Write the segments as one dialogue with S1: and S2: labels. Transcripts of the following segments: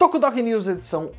S1: Tokudok News edição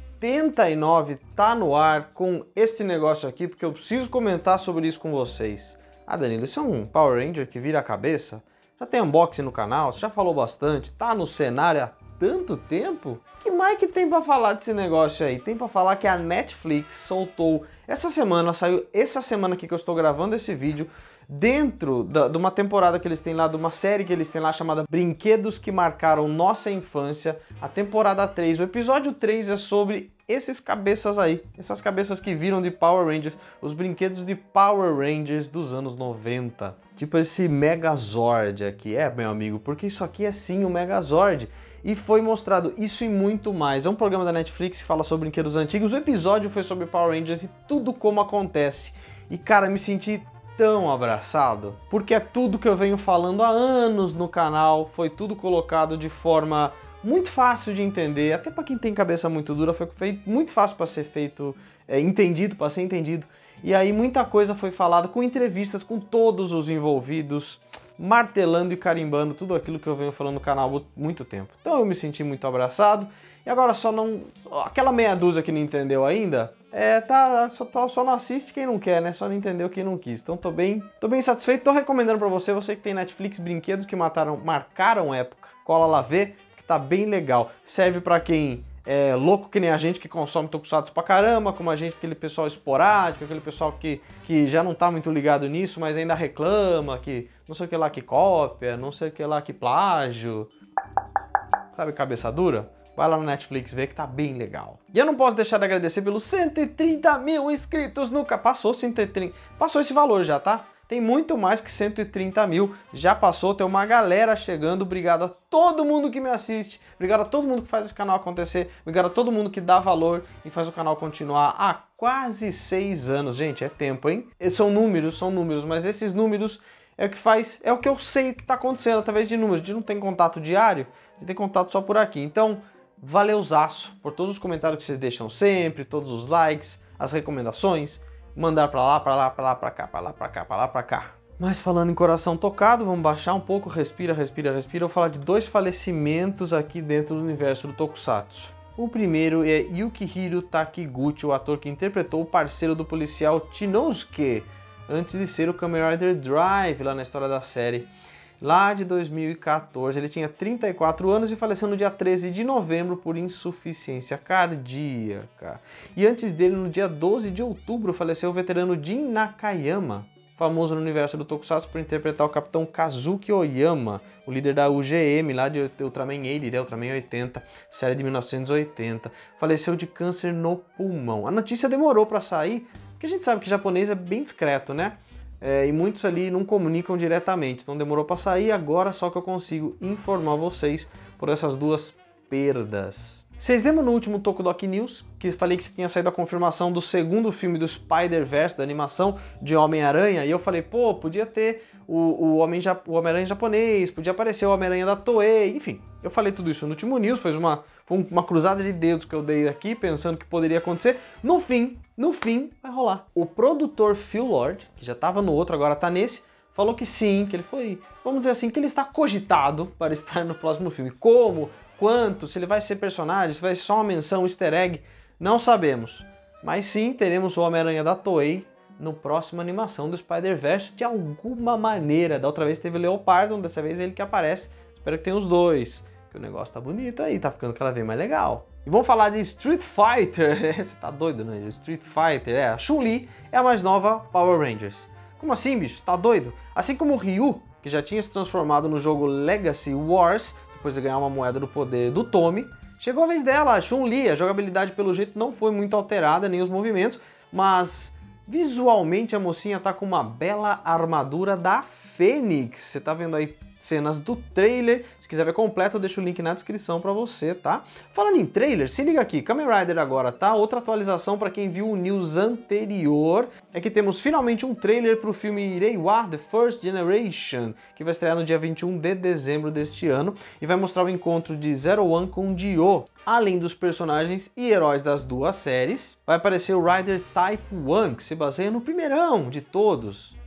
S1: 89 tá no ar com este negócio aqui, porque eu preciso comentar sobre isso com vocês. Ah, Danilo, isso é um Power Ranger que vira a cabeça? Já tem unboxing no canal, você já falou bastante, tá no cenário há tanto tempo? Que mais que tem pra falar desse negócio aí? Tem pra falar que a Netflix soltou essa semana, saiu essa semana aqui que eu estou gravando esse vídeo, dentro de uma temporada que eles têm lá, de uma série que eles têm lá chamada Brinquedos que Marcaram Nossa Infância, a temporada 3. O episódio 3 é sobre esses cabeças aí, essas cabeças que viram de Power Rangers, os brinquedos de Power Rangers dos anos 90. Tipo esse Megazord aqui, meu amigo, porque isso aqui é sim o Megazord. E foi mostrado isso e muito mais. É um programa da Netflix que fala sobre brinquedos antigos. O episódio foi sobre Power Rangers e tudo como acontece. E cara, me senti tão abraçado, porque é tudo que eu venho falando há anos no canal, foi tudo colocado de forma muito fácil de entender, até para quem tem cabeça muito dura, foi feito muito fácil para ser feito, entendido, para ser entendido. E aí muita coisa foi falada com entrevistas com todos os envolvidos, martelando e carimbando tudo aquilo que eu venho falando no canal há muito tempo. Então eu me senti muito abraçado. E agora só não... aquela meia dúzia que não entendeu ainda, só não assiste quem não quer, né? Só não entendeu quem não quis. Então tô bem satisfeito. Tô recomendando pra você que tem Netflix, brinquedos que marcaram época. Cola lá ver, que tá bem legal. Serve pra quem é louco que nem a gente, que consome tokusatsu pra caramba, como a gente, aquele pessoal esporádico, aquele pessoal que já não tá muito ligado nisso, mas ainda reclama, que não sei o que lá que cópia, não sei o que lá que plágio. Sabe, cabeça dura? Vai lá no Netflix ver que tá bem legal. E eu não posso deixar de agradecer pelos 130 mil inscritos no canal. Passou 130, passou esse valor já, tá? Tem muito mais que 130 mil, já passou, tem uma galera chegando. Obrigado a todo mundo que me assiste, obrigado a todo mundo que faz esse canal acontecer, obrigado a todo mundo que dá valor e faz o canal continuar há quase 6 anos. Gente, é tempo, hein? São números, mas esses números é o que faz, é o que eu sei que tá acontecendo através de números. A gente não tem contato diário, a gente tem contato só por aqui. Então, valeuzaço por todos os comentários que vocês deixam sempre, todos os likes, as recomendações, mandar pra lá, pra lá, pra lá, pra cá, pra lá, pra cá, pra lá, pra cá. Mas falando em coração tocado, vamos baixar um pouco, respira, respira, respira. Eu vou falar de 2 falecimentos aqui dentro do universo do Tokusatsu. O primeiro é Yukihiro Takiguchi, o ator que interpretou o parceiro do policial Chinosuke, antes de ser o Kamen Rider Drive lá na história da série. Lá de 2014, ele tinha 34 anos e faleceu no dia 13 de novembro por insuficiência cardíaca. E antes dele, no dia 12 de outubro, faleceu o veterano Jin Nakayama, famoso no universo do Tokusatsu por interpretar o Capitão Kazuki Oyama, o líder da UGM, lá de Ultraman 80, Ultraman 80, série de 1980. Faleceu de câncer no pulmão. A notícia demorou para sair, porque a gente sabe que japonês é bem discreto, né? E muitos ali não comunicam diretamente, então demorou para sair, agora só que eu consigo informar vocês por essas 2 perdas. Vocês lembram no último Tokudok News, que falei que tinha saído a confirmação do segundo filme do Spider-Verse, da animação de Homem-Aranha, e eu falei, pô, podia ter o Homem-Aranha japonês, podia aparecer o Homem-Aranha da Toei, enfim. Eu falei tudo isso no último News, foi uma cruzada de dedos que eu dei aqui, pensando que poderia acontecer. No fim, vai rolar. O produtor Phil Lord, que já estava no outro, agora está nesse, falou que sim, que ele foi, vamos dizer assim, que ele está cogitado para estar no próximo filme. Como? Quanto? Se ele vai ser personagem? Se vai ser só uma menção, um easter egg? Não sabemos. Mas sim, teremos o Homem-Aranha da Toei no próximo animação do Spider-Verse de alguma maneira. Da outra vez teve o Leopardo, dessa vez ele que aparece. Espero que tenha os 2. Que o negócio tá bonito aí, tá ficando cada vez mais legal. E vamos falar de Street Fighter. Você tá doido, né? Street Fighter, a Chun-Li é a mais nova Power Rangers. Como assim, bicho? Tá doido? Assim como o Ryu, que já tinha se transformado no jogo Legacy Wars, depois de ganhar uma moeda do poder do Tommy, chegou a vez dela, a Chun-Li. A jogabilidade, pelo jeito, não foi muito alterada, nem os movimentos, mas visualmente a mocinha tá com uma bela armadura da Fênix. Você tá vendo aí cenas do trailer. Se quiser ver completo, eu deixo o link na descrição pra você, tá? Falando em trailer, se liga aqui, Kamen Rider agora, tá? Outra atualização pra quem viu o news anterior é que temos finalmente um trailer pro filme Reiwa The First Generation, que vai estrear no dia 21 de dezembro deste ano e vai mostrar o encontro de Zero One com Dio. Além dos personagens e heróis das 2 séries, vai aparecer o Rider Type 1, que se baseia no primeirão de todos.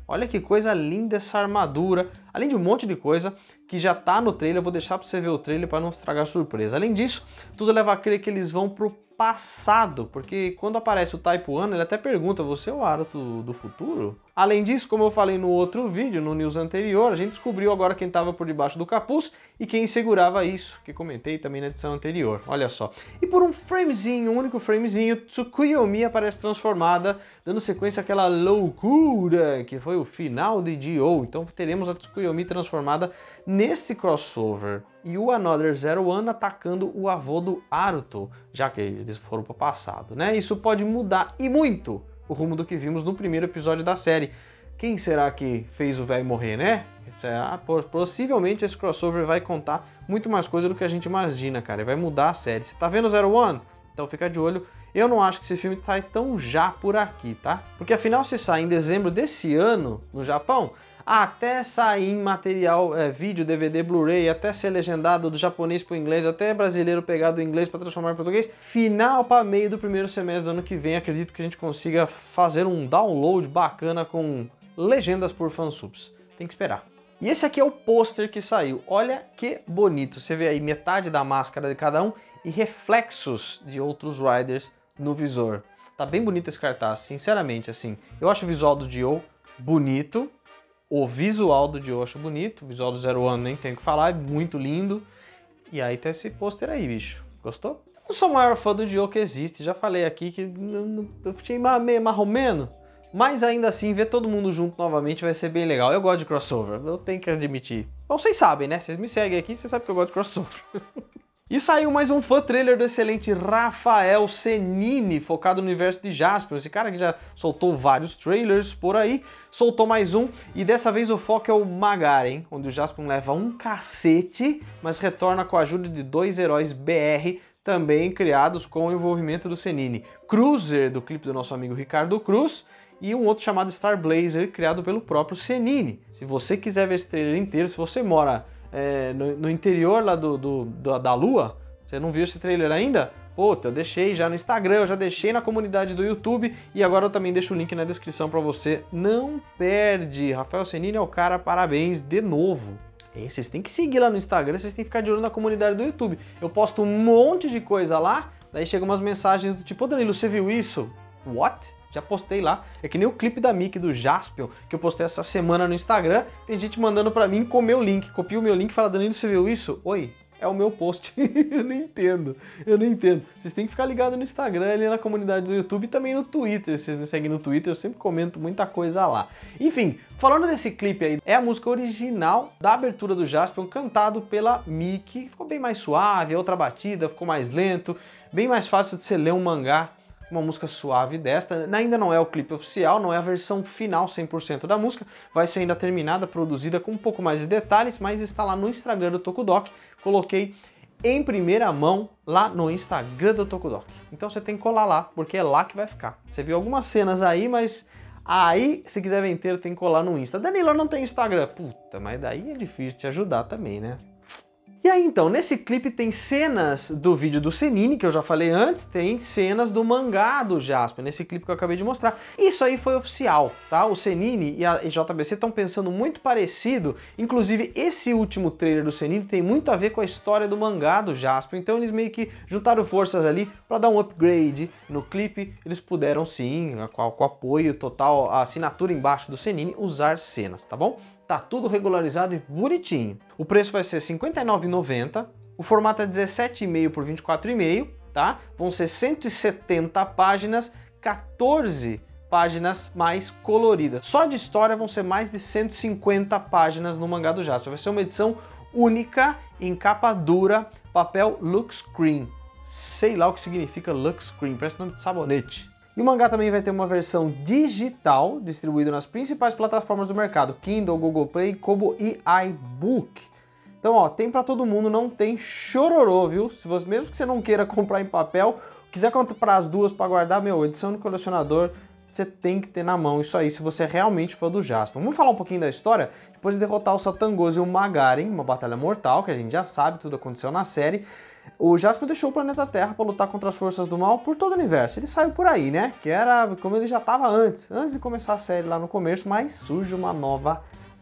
S1: Olha que coisa linda essa armadura, além de um monte de coisa que já tá no trailer. Eu vou deixar para você ver o trailer para não estragar a surpresa. Além disso, tudo leva a crer que eles vão pro passado, porque quando aparece o Type 1, ele até pergunta, você é o Aruto do futuro? Além disso, como eu falei no outro vídeo, no news anterior, a gente descobriu agora quem estava por debaixo do capuz e quem segurava isso, que comentei também na edição anterior, olha só. E por um framezinho, um único framezinho, Tsukuyomi aparece transformada, dando sequência àquela loucura que foi o final de Dio. Então teremos a Tsukuyomi transformada nesse crossover e o Another Zero One atacando o avô do Aruto, já que eles foram para o passado, né? Isso pode mudar e muito o rumo do que vimos no primeiro episódio da série. Quem será que fez o velho morrer, né? Possivelmente esse crossover vai contar muito mais coisa do que a gente imagina, cara, e vai mudar a série. Você tá vendo o Zero One? Então fica de olho. Eu não acho que esse filme sai tão já por aqui, tá? Porque afinal, se sai em dezembro desse ano no Japão, até sair em material, vídeo, DVD, Blu-ray, até ser legendado do japonês para o inglês, até brasileiro pegar do inglês para transformar em português, final para meio do primeiro semestre do ano que vem, acredito que a gente consiga fazer um download bacana com legendas por fansubs. Tem que esperar. E esse aqui é o pôster que saiu. Olha que bonito. Você vê aí metade da máscara de cada um e reflexos de outros Riders no visor. Tá bem bonito esse cartaz, sinceramente, assim. Eu acho o visual do Dio bonito. O visual do Dio eu acho bonito, o visual do Zero One nem tenho o que falar, é muito lindo. E aí tá esse pôster aí, bicho. Gostou? Eu não sou o maior fã do Dio que existe, já falei aqui que eu fiquei meio marromeno, mas ainda assim, ver todo mundo junto novamente vai ser bem legal. Eu gosto de crossover, eu tenho que admitir. Bom, vocês sabem, né? Vocês me seguem aqui, vocês sabem que eu gosto de crossover. E saiu mais um fã trailer do excelente Rafael Cennini, focado no universo de Jaspion. Esse cara que já soltou vários trailers por aí, soltou mais um, e dessa vez o foco é o Magaren, onde o Jaspion leva um cacete, mas retorna com a ajuda de dois heróis BR, também criados com o envolvimento do Cennini. Cruiser, do clipe do nosso amigo Ricardo Cruz, e um outro chamado Star Blazer, criado pelo próprio Cennini. Se você quiser ver esse trailer inteiro, se você mora no interior lá da Lua, você não viu esse trailer ainda? Puta, eu deixei já no Instagram, eu já deixei na comunidade do YouTube e agora eu também deixo o link na descrição para você. Não perde! Rafael Cennini é o cara, parabéns de novo. E vocês têm que seguir lá no Instagram, vocês têm que ficar de olho na comunidade do YouTube. Eu posto um monte de coisa lá, daí chegam umas mensagens do tipo, ô Danilo, você viu isso? What? Já postei lá. É que nem o clipe da Mickey do Jaspion, que eu postei essa semana no Instagram. Tem gente mandando pra mim com o meu link. Copia o meu link e fala, Danilo, você viu isso? Oi, é o meu post. Eu não entendo. Vocês têm que ficar ligados no Instagram, ali na comunidade do YouTube e também no Twitter. Se vocês me seguem no Twitter, eu sempre comento muita coisa lá. Enfim, falando desse clipe aí, é a música original da abertura do Jaspion, cantado pela Mickey. Ficou bem mais suave, a outra batida ficou mais lento, bem mais fácil de você ler um mangá. Uma música suave desta, ainda não é o clipe oficial, não é a versão final 100% da música, vai ser ainda terminada, produzida com um pouco mais de detalhes, mas está lá no Instagram do Tokudok, coloquei em primeira mão lá no Instagram do Tokudok. Então você tem que colar lá, porque é lá que vai ficar. Você viu algumas cenas aí, mas aí, se quiser ver inteiro, tem que colar no Insta. Danilo, eu não tenho Instagram. Puta, mas daí é difícil te ajudar também, né? E aí então, nesse clipe tem cenas do vídeo do Cennini, que eu já falei antes, tem cenas do mangá do Jaspion, nesse clipe que eu acabei de mostrar. Isso aí foi oficial, tá? O Cennini e a JBC estão pensando muito parecido, inclusive esse último trailer do Cennini tem muito a ver com a história do mangá do Jaspion, então eles meio que juntaram forças ali para dar um upgrade no clipe, eles puderam sim, com apoio total, a assinatura embaixo do Cennini, usar cenas, tá bom? Tá tudo regularizado e bonitinho. O preço vai ser R$ 59,90. O formato é 17,5 por 24,5, tá? Vão ser 170 páginas, 14 páginas mais coloridas. Só de história vão ser mais de 150 páginas no mangá do Jaspion. Vai ser uma edição única, em capa dura, papel Lux Screen. Sei lá o que significa Lux Screen, parece nome de sabonete. E o mangá também vai ter uma versão digital, distribuída nas principais plataformas do mercado, Kindle, Google Play, Kobo e iBook. Então, ó, tem pra todo mundo, não tem chororô, viu? Se você, mesmo que você não queira comprar em papel, quiser comprar as duas para guardar, meu, edição do colecionador, você tem que ter na mão isso aí, se você é realmente fã do Jaspion. Vamos falar um pouquinho da história? Depois de derrotar o Satangoso e o Magaren, uma batalha mortal, que a gente já sabe, tudo aconteceu na série, O Jaspion deixou o planeta Terra para lutar contra as forças do mal por todo o universo. Ele saiu por aí, né? Que era como ele já estava antes de começar a série lá no começo, mas surge uma nova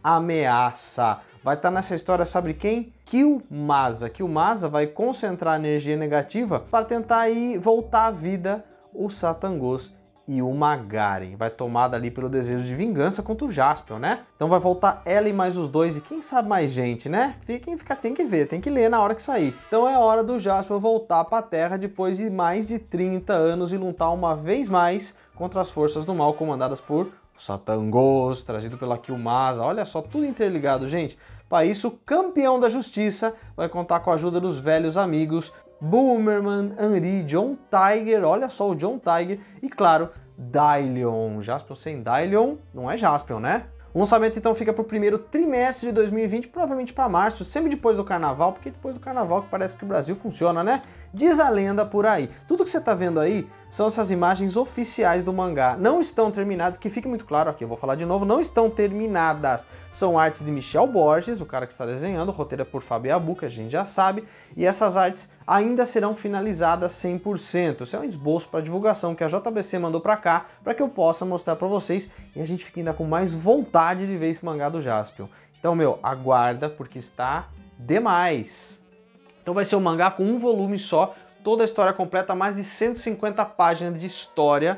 S1: ameaça. Vai estar nessa história, sabe quem? Killmaza. Killmaza vai concentrar energia negativa para tentar aí voltar à vida o Satangos e o Magaren. Vai tomada ali pelo desejo de vingança contra o Jaspion, né? Então vai voltar ela e mais os dois, e quem sabe mais gente, né? Quem fica tem que ver, tem que ler na hora que sair. Então é hora do Jaspion voltar para a Terra depois de mais de 30 anos e lutar uma vez mais contra as forças do mal comandadas por Satangos, trazido pela Killmaza. Olha só, tudo interligado, gente. Para isso, o campeão da justiça vai contar com a ajuda dos velhos amigos Boomerman, Henry, John Tiger, olha só o John Tiger, e claro, Dylion. Jaspion sem Dylion não é Jaspion, né? O lançamento então fica para o primeiro trimestre de 2020, provavelmente para março, sempre depois do carnaval, porque depois do carnaval que parece que o Brasil funciona, né? Diz a lenda por aí. Tudo que você está vendo aí são essas imagens oficiais do mangá. Não estão terminadas, que fique muito claro aqui, eu vou falar de novo, não estão terminadas. São artes de Michel Borges, o cara que está desenhando, o roteiro é por Fábio Abu, que a gente já sabe, e essas artes ainda serão finalizadas 100%. Isso é um esboço para divulgação que a JBC mandou para cá, para que eu possa mostrar para vocês, e a gente fica ainda com mais vontade de ver esse mangá do Jaspion. Então, meu, aguarda, porque está demais. Então vai ser um mangá com um volume só, toda a história completa, mais de 150 páginas de história.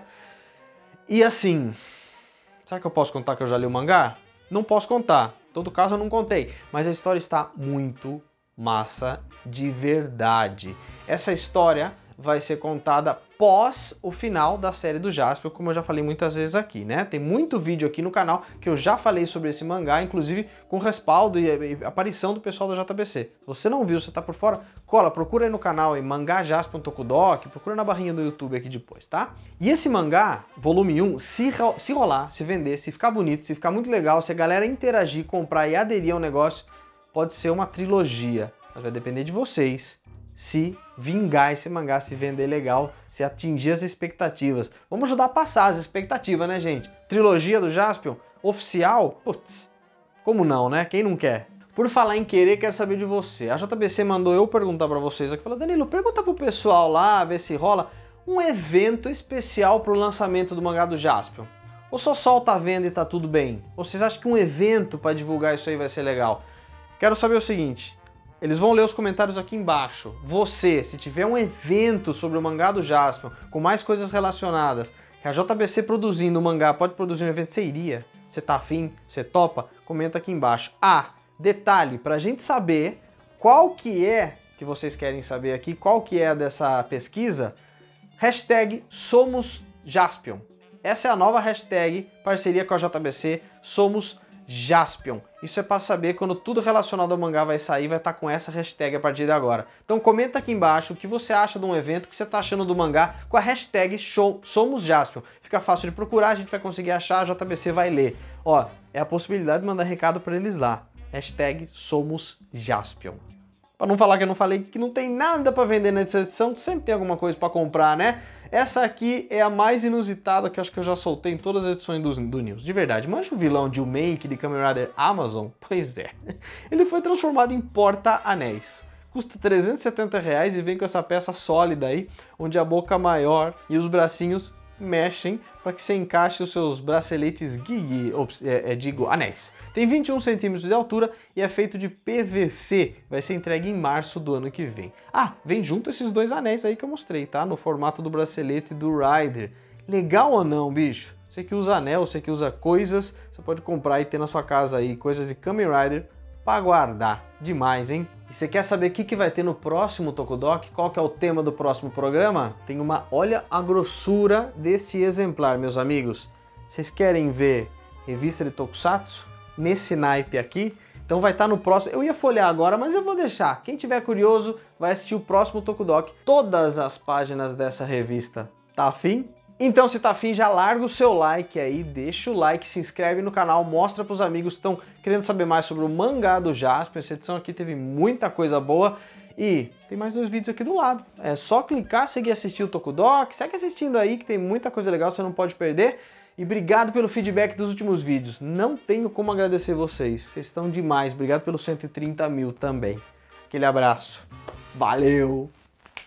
S1: E assim, será que eu posso contar que eu já li o mangá? Não posso contar, em todo caso eu não contei, mas a história está muito massa de verdade. Essa história vai ser contada pós o final da série do Jaspion, como eu já falei muitas vezes aqui, né? Tem muito vídeo aqui no canal que eu já falei sobre esse mangá, inclusive com respaldo e aparição do pessoal da JBC. Se você não viu, você tá por fora, cola, procura aí no canal, Mangá Jaspion Tokudok, procura na barrinha do YouTube aqui depois, tá? E esse mangá, volume 1, se rolar, se vender, se ficar bonito, se ficar muito legal, se a galera interagir, comprar e aderir ao negócio, pode ser uma trilogia, mas vai depender de vocês. Se vingar esse mangá, se vender legal, se atingir as expectativas. Vamos ajudar a passar as expectativas, né, gente? Trilogia do Jaspion, oficial? Putz, como não, né? Quem não quer? Por falar em querer, quero saber de você. A JBC mandou eu perguntar pra vocês aqui. Falou, Danilo, pergunta pro pessoal lá, ver se rola um evento especial pro lançamento do mangá do Jaspion. Ou só solta a venda e tá tudo bem? Ou vocês acham que um evento pra divulgar isso aí vai ser legal? Quero saber o seguinte. Eles vão ler os comentários aqui embaixo. Você, se tiver um evento sobre o mangá do Jaspion, com mais coisas relacionadas, que a JBC produzindo o mangá pode produzir um evento, você iria? Você tá afim? Você topa? Comenta aqui embaixo. Ah, detalhe, pra gente saber qual que é, que vocês querem saber aqui, qual que é dessa pesquisa, hashtag SomosJaspion. Essa é a nova hashtag, parceria com a JBC, SomosJaspion. Isso é para saber quando tudo relacionado ao mangá vai sair, vai estar com essa hashtag a partir de agora. Então comenta aqui embaixo o que você acha de um evento, o que você está achando do mangá com a hashtag SomosJaspion. Fica fácil de procurar, a gente vai conseguir achar, a JBC vai ler. Ó, é a possibilidade de mandar recado para eles lá. Hashtag SomosJaspion. Para não falar que eu não falei que não tem nada para vender nessa edição, sempre tem alguma coisa para comprar, né? Essa aqui é a mais inusitada que eu acho que eu já soltei em todas as edições do News. De verdade, manja o vilão de Make de Kamen Rider Amazon? Pois é. Ele foi transformado em porta-anéis. Custa R$370 e vem com essa peça sólida aí, onde a boca maior e os bracinhos mexem para que você encaixe os seus braceletes digo, anéis. Tem 21 centímetros de altura e é feito de PVC. Vai ser entregue em março do ano que vem. Ah, vem junto esses dois anéis aí que eu mostrei, tá? No formato do bracelete do Rider. Legal ou não, bicho? Você que usa anel, você que usa coisas, você pode comprar e ter na sua casa aí coisas de Kamen Rider para guardar. Demais, hein? E você quer saber o que vai ter no próximo Tokudok? Qual que é o tema do próximo programa? Tem uma... Olha a grossura deste exemplar, meus amigos. Vocês querem ver revista de Tokusatsu? Nesse naipe aqui? Então vai estar no próximo... Eu ia folhear agora, mas eu vou deixar. Quem tiver curioso vai assistir o próximo Tokudok. Todas as páginas dessa revista. Tá afim? Então, se tá afim, já larga o seu like aí, deixa o like, se inscreve no canal, mostra pros amigos que estão querendo saber mais sobre o mangá do Jaspion. Essa edição aqui teve muita coisa boa e tem mais 2 vídeos aqui do lado. É só clicar, seguir e assistir o Tokudok, segue assistindo aí que tem muita coisa legal, você não pode perder. E obrigado pelo feedback dos últimos vídeos, não tenho como agradecer vocês estão demais, obrigado pelos 130 mil também. Aquele abraço. Valeu!